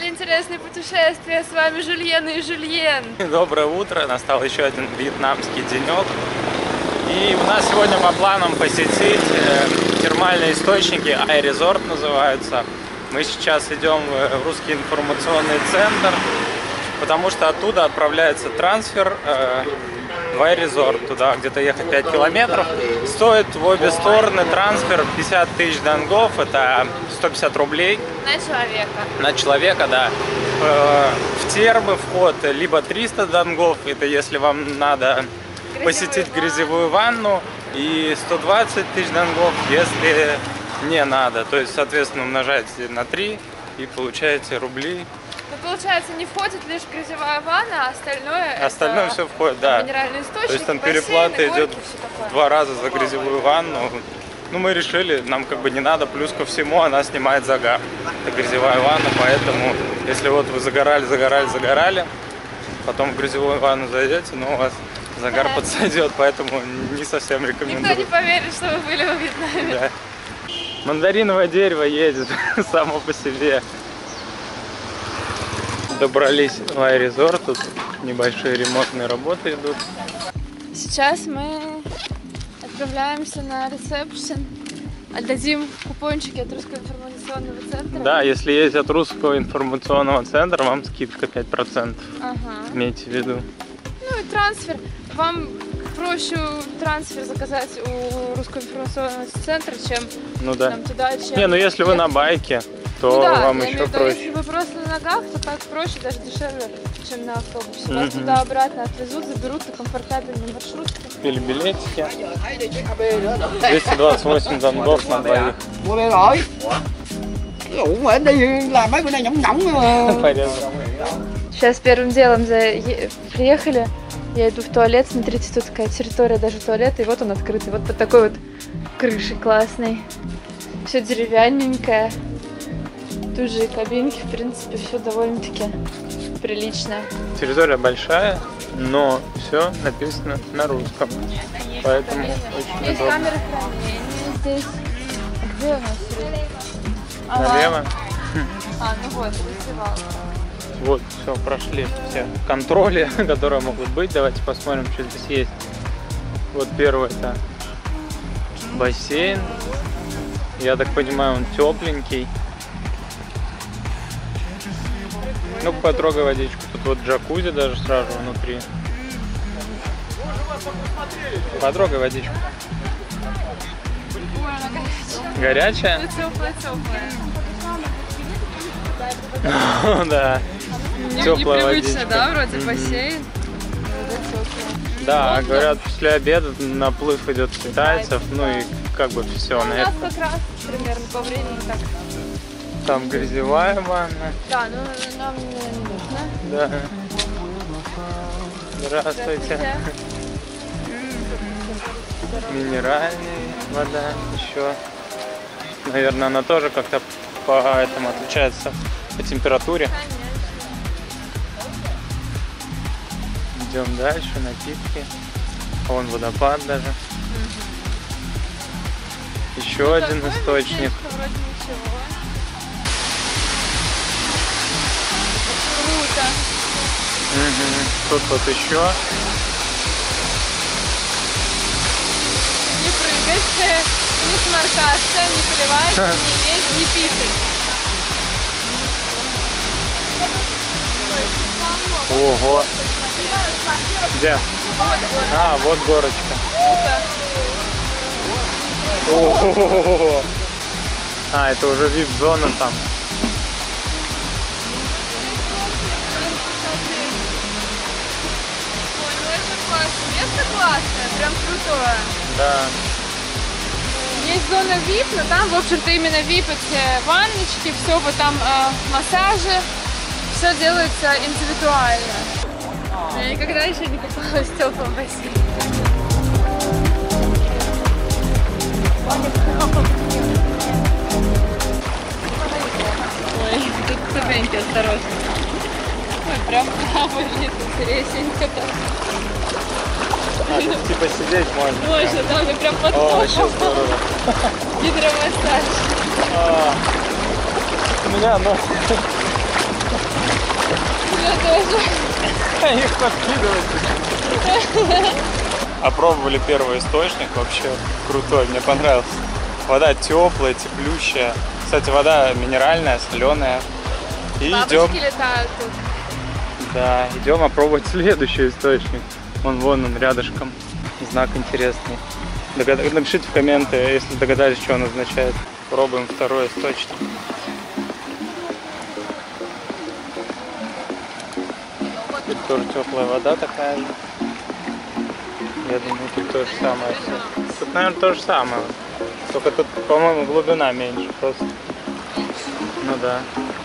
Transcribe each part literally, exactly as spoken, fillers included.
канале «Интересные путешествия». С вами Жульен и Жульен. Доброе утро. Настал еще один вьетнамский денек. И у нас сегодня по планам посетить термальные источники. Ай-резорт называются. Мы сейчас идем в русский информационный центр, потому что оттуда отправляется трансфер в Ай-резорт. Туда где-то ехать пять километров. Стоит в обе стороны трансфер пятьдесят тысяч донгов. Это сто пятьдесят рублей. На человека. На человека, да. В термы вход либо триста донгов, это если вам надо грязевую посетить ванну. грязевую ванну, и сто двадцать тысяч донгов, если не надо. То есть, соответственно, умножаете на три и получаете рубли. Ну, получается, не входит лишь грязевая ванна, а остальное... Остальное это все входит, да. Минеральные источники, то есть там бассейны, переплата идет горки, в два раза за грязевую ванну. Ну, мы решили, нам как бы не надо, плюс ко всему она снимает загар. Это грязевая ванна, поэтому, если вот вы загорали, загорали, загорали, потом в грязевую ванну зайдете, но у вас загар да. подсойдет, поэтому не совсем рекомендую. Никто не поверит, что вы были во Вьетнаме. Да. Мандариновое дерево едет само по себе. Добрались в Ай-резорт, тут небольшие ремонтные работы идут. Сейчас мы отправляемся на ресепшн, отдадим купончики от Русского информационного центра. Да, если есть от Русского информационного центра, вам скидка пять процентов. Ага. Имейте в виду. Ну и трансфер. Вам проще трансфер заказать у Русского информационного центра, чем ну, да. нам туда, чем... Не, ну если вы на байке, то ну, да, вам я еще имею в виду, проще. Если вы просто на ногах, то так проще, даже дешевле, чем на автобусе. Mm-hmm. Вас туда-обратно отвезут, заберут на комфортабельной маршрутке. Или билетики. двести двадцать восемь донгов на двоих. Сейчас первым делом за... приехали, я иду в туалет, смотрите, тут такая территория даже туалета, и вот он открытый, вот под такой вот крышей классной. Все деревянненькое. Тут же и кабинки, в принципе, все довольно-таки прилично. Территория большая, но все написано на русском. Поэтому есть очень удобно. камеры хранения здесь. А где у нас? Ага. Налево. А, ну вот, раздевалка. Вот, все, прошли все контроли, которые могут быть. Давайте посмотрим, что здесь есть. Вот первый это бассейн. Я так понимаю, он тепленький. Ну, потрогай водичку. Тут вот джакузи даже сразу внутри. Потрогай водичку. Ой, она горячая. Горячая? Теплая-теплая. Да. Теплая водичка. Да, вроде бассейн. Да, говорят, после обеда наплыв идет китайцев, ну и как бы все у на нас это. как раз примерно по времени так. Там грязевая ванна. Да, ну нам не нужно. Да. Здравствуйте. Минеральная вода еще. Наверное, она тоже как-то по этому отличается по температуре. Идем дальше, напитки. Вон водопад даже. Угу. Еще ну, один источник. Круто. Угу. Тут вот еще. Не прыгайте, не сморкаться, не плевать, не есть, не писать. Ого. Где? А, вот горочка. О-о-о-о-о. А, это уже вип-зона там. Ой, ну это классно. Место классное, прям крутое. Да. Есть зона вип, но там, в общем-то, именно вип эти ванночки, все вот там э, массажи, все делается индивидуально. Я никогда еще не купалась в теплом бассейне. Ой, тут ступеньки, осторожно. Ой, прям плавает, интересненько так. А, тут типа сидеть можно. Можно, да, мы прям под О, вообще здорово. Гидромассаж. А, у меня нос Я тоже. Их подкидывать. Опробовали первый источник, вообще крутой, мне понравился. Вода теплая, теплющая. Кстати, вода минеральная, соленая. И Бабочки идем. летают тут. Да, идем опробовать следующий источник. Вон, вон он рядышком. Знак интересный. Догад... Напишите в комменты, если догадались, что он означает. Пробуем второй источник. Тут тоже теплая вода такая же. Я думаю, тут то же самое все. Тут, наверное, то же самое. Только тут, по-моему, глубина меньше просто. Ну да.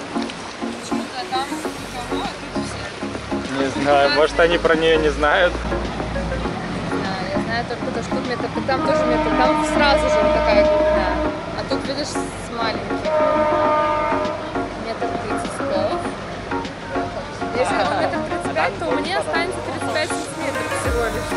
Не знаю, может они про нее не знают. Да, я знаю только то, что тут метр, там тоже метр, там сразу же вот такая глубина. А тут, видишь, с маленьким. Метр тридцать голов. Если там метр тридцать пять, то у меня останется тридцать пять сантиметров всего лишь.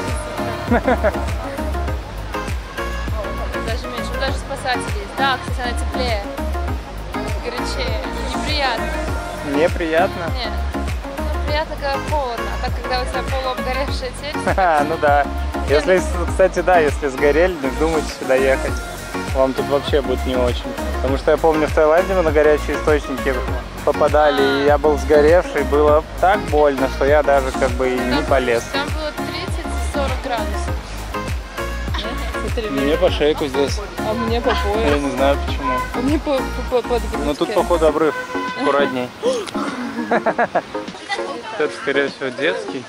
Даже меньше, даже спасатели есть. Да, кстати, она теплее, горячее, неприятно. Неприятно? Нет. Приятно, когда холодно, а так, когда у тебя полуобгоревшее тело. А, ну да. Если, кстати, да, если сгорели, не думайте сюда ехать. Вам тут вообще будет не очень. Потому что я помню, в Таиланде мы на горячие источники попадали, и я был сгоревший, было так больно, что я даже как бы и не полез. Там было тридцать-сорок градусов. Мне по шейку здесь. А мне по Я пояс. не знаю почему. А мне по, по, по под грудки. Но тут, походу, обрыв аккуратней. Это, скорее всего, детский.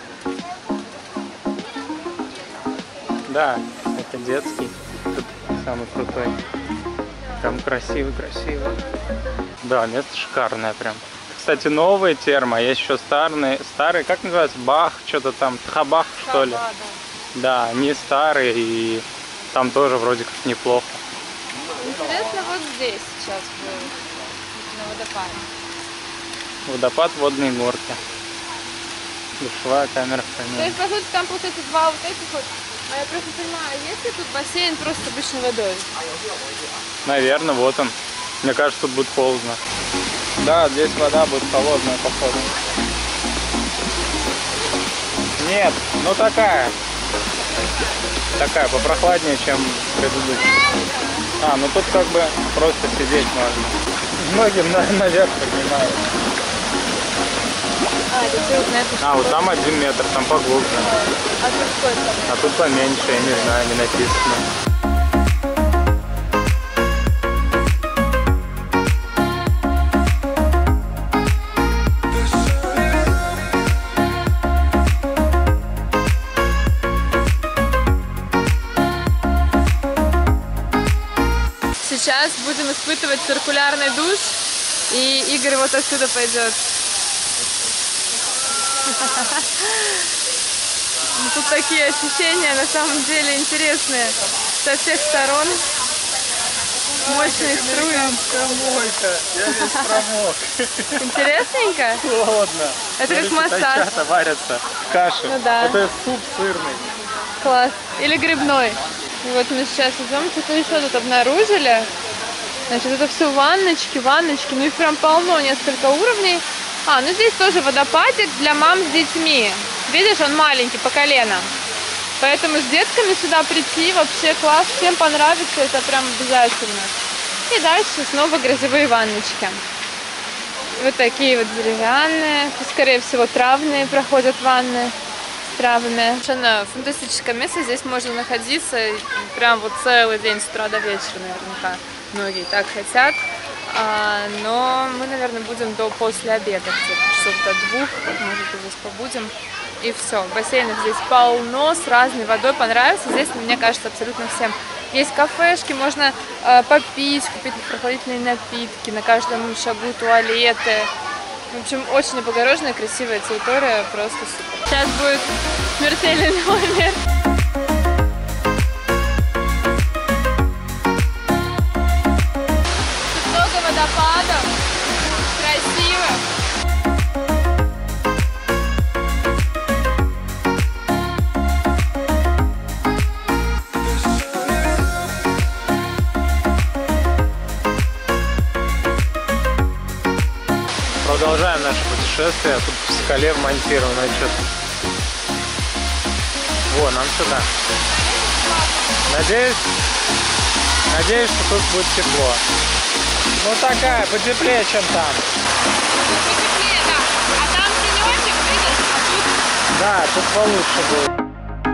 Да, это детский. Тут самый крутой. Прям красивый, красивый. Да, место шикарное прям. Кстати, новые термо, есть еще старые, старые, как называется, Бах, что-то там, Тхабах, что ли? Да, они старые, и там тоже вроде как неплохо. Интересно, вот здесь сейчас будет, на водопаде. Водопад, водные горки. Душевая камера в То камере. есть, по сути, там получается два вот этих вот. А я просто не понимаю, есть ли тут бассейн просто с обычной водой? Наверное, вот он. Мне кажется, тут будет холодно. Да, здесь вода будет холодная, походу. Нет, ну такая. Такая, попрохладнее, чем предыдущая. А, ну тут как бы просто сидеть можно. Многим на, наверх поднимают. А, это все вот на эту А, вот там один метр, там поглубже. А тут сколько? А тут поменьше, я не знаю, не написано. Сейчас будем испытывать циркулярный душ, и Игорь вот отсюда пойдет. Тут такие ощущения на самом деле интересные со всех сторон. Мощные струи. Я весь промок. Интересненько? Холодно. Это как Смотрите, массаж. Тайчата варятся в каше. Ну да. Это суп сырный. Класс. Или грибной. И вот мы сейчас идем, что-то еще тут обнаружили. Значит, это все ванночки, ванночки. Ну их прям полно, несколько уровней. А, ну здесь тоже водопадик для мам с детьми. Видишь, он маленький, по колено. Поэтому с детками сюда прийти вообще класс. Всем понравится, это прям обязательно. И дальше снова грязевые ванночки. Вот такие вот деревянные. Скорее всего, травные проходят ванны. Травами. Совершенно фантастическое место. Здесь можно находиться прям вот целый день с утра до вечера, наверняка. Многие так хотят. А, но мы, наверное, будем до после обеда, где-то часов до двух. Может, здесь побудем. И все. Бассейнов здесь полно, с разной водой. Понравится. Здесь, мне кажется, абсолютно всем. Есть кафешки, можно э, попить, купить прохладительные напитки. На каждом шагу туалеты. В общем, очень облагороженная, красивая территория, просто супер. Сейчас будет смертельный номер. Тут много водопадов, красиво. Продолжаем наше путешествие. Тут в скале вмонтировано что-то. Во, нам сюда. Надеюсь, надеюсь, что тут будет тепло. Ну такая, потеплее, чем там. Потеплее, да. А там тенечек, видишь, а тут... Да, тут получше будет.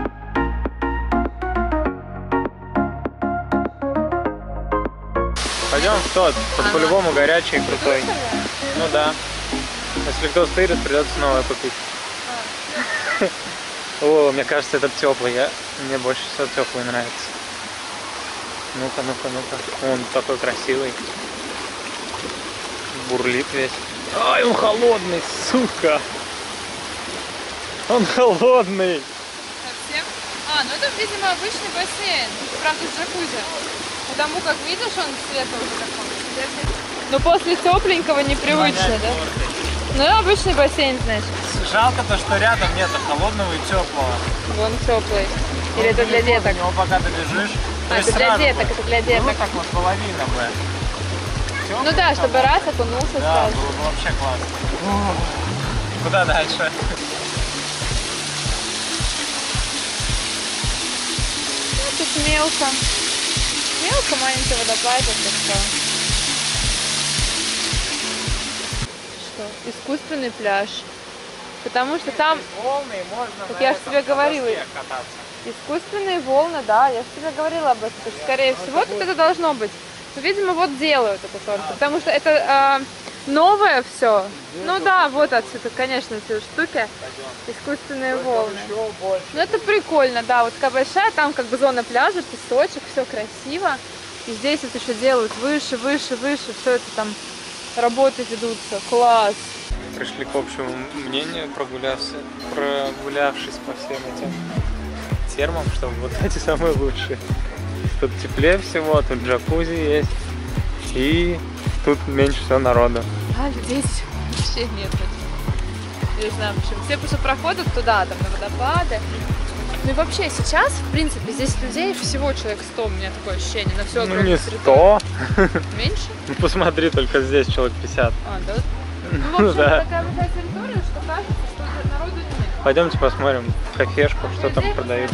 Пойдем в тот, тут ага. По-любому горячий и крутой. Ну да. Если кто стырит, придется новое купить. А. О, мне кажется, этот теплый. Я... Мне больше всего теплый нравится. Ну-ка, ну-ка, ну-ка. Он такой красивый. Бурлит весь. Ай, он холодный, сука. Он холодный. Совсем? А, ну это, видимо, обычный бассейн. Правда, с джакузи. Потому как видишь, он цвета уже такой. Ну после тепленького непривычно, да? Ну обычный бассейн, значит. Жалко то, что рядом нет холодного и теплого. Вон теплый. Или это для деток? У него пока ты бежишь. А, это для деток, это для деток. Ну так вот половина бы. Ну да, чтобы раз окунулся сразу. Да, было бы вообще классно. Куда дальше? Тут мелко. Мелко, маленький водопад, это что? Что? Искусственный пляж. Потому что там... Волны, можно так я же тебе говорила. Искусственные волны, да, я же тебе говорила об этом. Скорее всего, тут это должно быть. Но, видимо, вот делают это только. А, потому что это э, новое все. Ну да, вот отсюда, конечно, все штуки. Искусственные волны. Ну это прикольно, да. Вот такая большая, там как бы зона пляжа, песочек, все красиво. И здесь вот еще делают выше, выше, выше. Все это там работы ведутся. Класс. Пришли к общему мнению, прогулявшись, прогулявшись по всем этим термам, что вот эти самые лучшие. Тут теплее всего, тут джакузи есть, и тут меньше всего народу. А, людей вообще нет. Не знаю почему. Все просто проходят туда, там, на водопады. Ну и вообще сейчас, в принципе, здесь людей всего человек сто, у меня такое ощущение, на всю огромную территорию. Ну не сто. Меньше? Ну посмотри, только здесь человек пятьдесят. А, да? Ну, в общем, да. Такая большая территория, что кажется, что народу нет. Пойдемте посмотрим в кафешку, что там продают.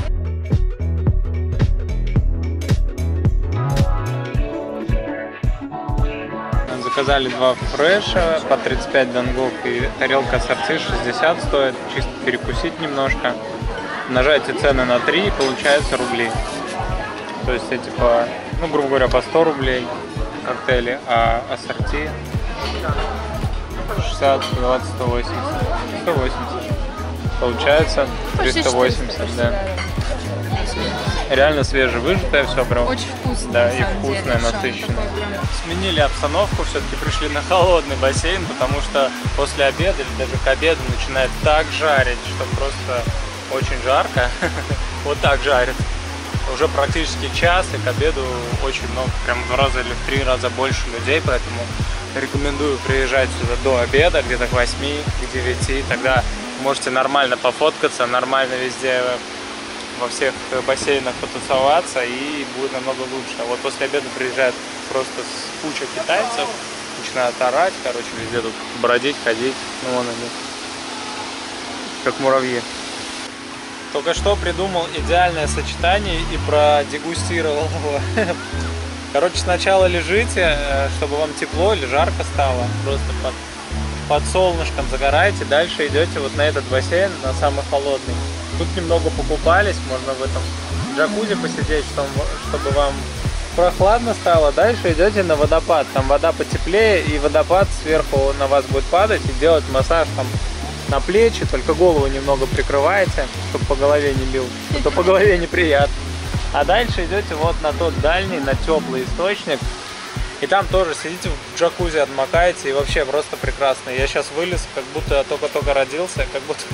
Заказали два фреша по тридцать пять донгов и тарелка ассорти шестьдесят стоит. Чисто перекусить немножко. Нажайте цены на три и получается рубли. То есть эти по, ну грубо говоря, по сто рублей коктейли, а ассорти шестьдесят, двадцать, сто восемьдесят. сто восемьдесят. Получается триста восемьдесят, да. Реально свежевыжатое все прям. Очень вкусно. Да, и вкусное, насыщенное. Сменили обстановку, все-таки пришли на холодный бассейн, потому что после обеда или даже к обеду начинает так жарить, что просто очень жарко. Вот так жарит. Уже практически час, и к обеду очень много, прям в два раза или в три раза больше людей, поэтому рекомендую приезжать сюда до обеда, где-то к восьми, к девяти, тогда можете нормально пофоткаться, нормально везде во всех бассейнах потусоваться, и будет намного лучше. А вот после обеда приезжают просто с куча китайцев, начинают орать, короче, везде тут бродить, ходить, ну вон они, как муравьи. Только что придумал идеальное сочетание и продегустировал его. Короче, сначала лежите, чтобы вам тепло или жарко стало, просто под, под солнышком загораете, дальше идете вот на этот бассейн, на самый холодный. Тут немного покупались, можно в этом джакузи посидеть, чтобы вам прохладно стало. Дальше идете на водопад, там вода потеплее, и водопад сверху на вас будет падать и делать массаж там на плечи, только голову немного прикрываете, чтобы по голове не бил, а то по голове неприятно. А дальше идете вот на тот дальний, на теплый источник, и там тоже сидите в джакузи, отмокаете, и вообще просто прекрасно. Я сейчас вылез, как будто я только-только родился, как будто...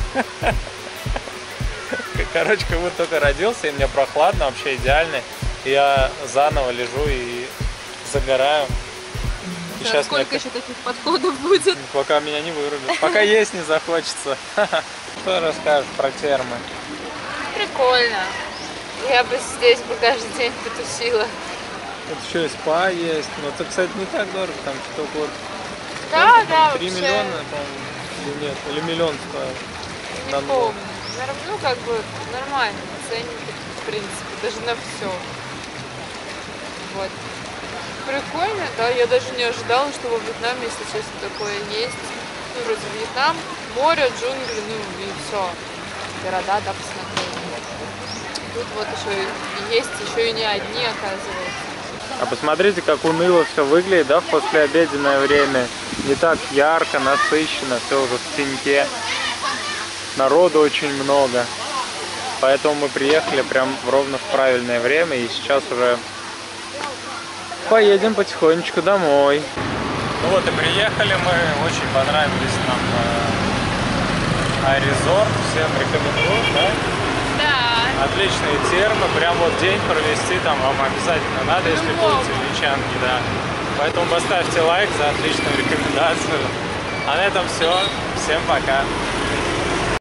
Короче, как будто только родился, и мне прохладно, вообще идеально. Я заново лежу и загораю. И да, сейчас сколько мне... еще таких подходов будет? Пока меня не вырубят. Пока есть не захочется. Что расскажешь про термы? Прикольно. Я бы здесь бы каждый день потусила. Тут еще и спа есть. Но это, кстати, не так дорого. Там что-то около Да, да, Три вообще. миллиона, по-моему, или нет, или миллион стоил. Не На помню. Нар- Ну, как бы нормально, ценники, в принципе, даже на все. Вот. Прикольно, да, я даже не ожидала, что во Вьетнаме, если честно, такое есть. Ну, вроде Вьетнам, море, джунгли, ну и все. Города, да, посмотрели. Тут вот еще и есть, еще и не одни, оказывается. А посмотрите, как уныло все выглядит, да, в послеобеденное время. Не так ярко, насыщенно, все уже в теньке. Народу очень много. Поэтому мы приехали прям ровно в правильное время. И сейчас уже поедем потихонечку домой. Ну вот и приехали мы. Очень понравились нам Айрезорт. Всем рекомендую, да? Да. Отличные термы. Прям вот день провести там вам обязательно надо, если будете в Венчанге, да. Поэтому поставьте лайк за отличную рекомендацию. А на этом все. Всем пока.